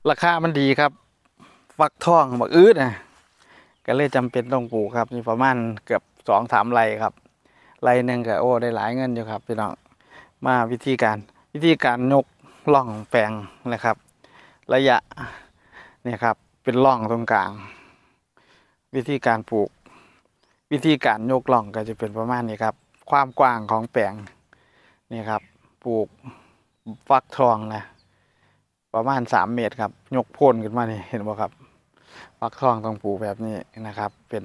ราคามันดีครับฟักทองบักอื้ดนะก็เลยจำเป็นต้องปลูกครับนี่ประมาณเกือบ2-3 ไร่ครับไร่หนึ่งก็โอ้ได้หลายเงินอยู่ครับพี่น้องมาวิธีการยกล่องแปลงนะครับระยะเนี่ยครับเป็นร่องตรงกลางวิธีการปลูกวิธีการยกล่องก็จะเป็นประมาณนี้ครับความกว้างของแปลงนี่ครับปลูกฟักทองนะประมาณ3 เมตรครับยกโพ่นขึ้นมานี่เห็นบ่ครับฟักทองต้องปลูกแบบนี้นะครับเป็น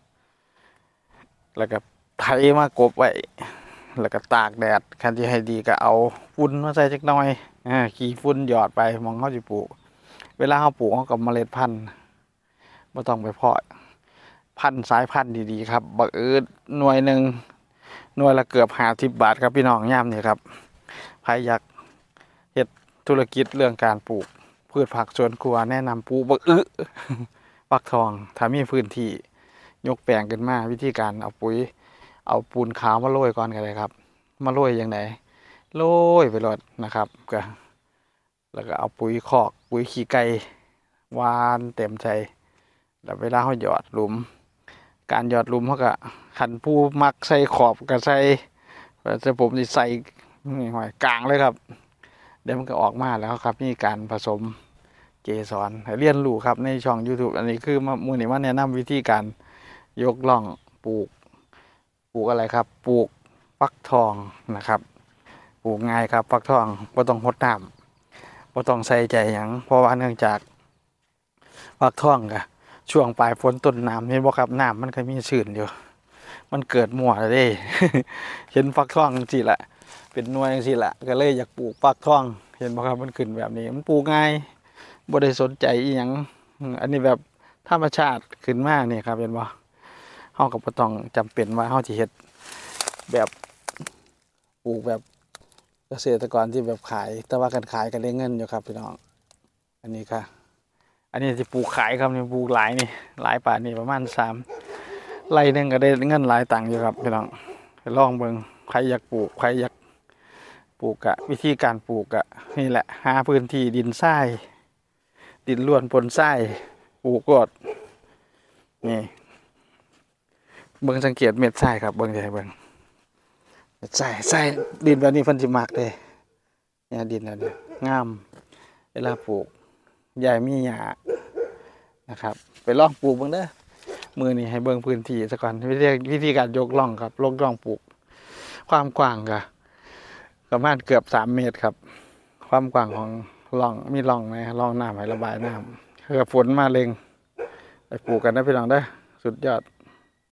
แล้วก็ไถมากบไว้แล้วก็ตากแดดคันที่ให้ดีก็เอาฝุ่นมาใส่จักหน่อยขี้ฝุ่นหยอดไปมองเขาจะปลูกเวลาเขาปลูกเขากับเมล็ดพันธุ์ไม่ต้องไปเพาะพันธุ์สายพันธุ์ดีๆครับบักหน่วยหนึ่งหน่วยละเกือบ50 บาทครับพี่น้องย่ามนี่ครับใครอยากเฮ็ดธุรกิจเรื่องการปลูกพืชผักสวนครัวแนะนำปลูกบักฟักทองถ้ามีพื้นที่ยกแปลงขึ้นมาวิธีการเอาปุ๋ยเอาปูนขาวมาโรยก่อนกันเลยครับมาโรยยังไงโรยไปรดนะครับก็แล้วก็เอาปุ๋ยคอกปุ๋ยขี้ไก่วานเต็มใจแล้วเวลาเขาหยอดหลุมการหยอดหลุมเขาก็ขันผู้มักใส่ขอบก็ใส่แต่ผมจะใส่นี่หอยกลางเลยครับเดี๋ยวมันก็ออกมาแล้วครับนี่การผสมเกสรให้เรียนรู้ครับในช่อง YouTube อันนี้คือมือนี้มาแนะนำวิธีการยกล่องปลูกอะไรครับปลูกฟักทองนะครับปลูกง่ายครับฟักทองไม่ต้องรดน้ำไม่ต้องใส่ใจอย่างเพราะว่าเนื่องจากฟักทองกะช่วงปลายฝนต้นน้ำเห็นบ่ครับน้ำมันก็มีชื้นอยู่มันเกิดมั่วเลย เห็นฟักทองสิละเป็นหน่วยสิละก็เลยอยากปลูกฟักทองเห็นบ่ครับมันขึ้นแบบนี้มันปลูกง่ายบ่ได้สนใจอีหยังอันนี้แบบธรรมชาติขึ้นมานี่ครับเห็นบ่เฮาก็บ่ต้องจำเป็นว่าเฮาสิเฮ็ดแบบปลูกแบบเกษตรกรที่แบบขายแต่ว่าการขายก็ได้เงินอยู่ครับพี่น้องอันนี้ค่ะอันนี้ที่ปลูกขายครับนี่ปลูกหลายนี่หลายป่านนี่ประมาณ3 ไร่หนึงก็ได้เงินหลายตังค์อยู่ครับพี่น้องลองเบิ่งใครอยากปลูกใครอยากปลูกอะวิธีการปลูกอะนี่แหละหาพื้นที่ดินทรายดินล้วนปนทรายปลูกกดนี่เบิ่งสังเกตเม็ดทรายครับเบิ่งใจเบิ่งเม็ดทรายดินแบบนี้เพิ่นสิมักเด้เนี่ยดินแบบนี้งามเวลาปลูกใหญ่มีหญ้านะครับไปลองปลูกเบิ่งเด้อมือนี่ให้เบิ่งพื้นที่ซะก่อนวิธีการยกล่องครับยกล่องปลูกความกว้างก็ประมาณเกือบ3 เมตรครับความกว้างของล่องมีล่องไหมล่องน้ำให้ระบายน้ำเพื่อฝนมาเร็งไปปลูกกันนะพี่น้องเด้อสุดยอด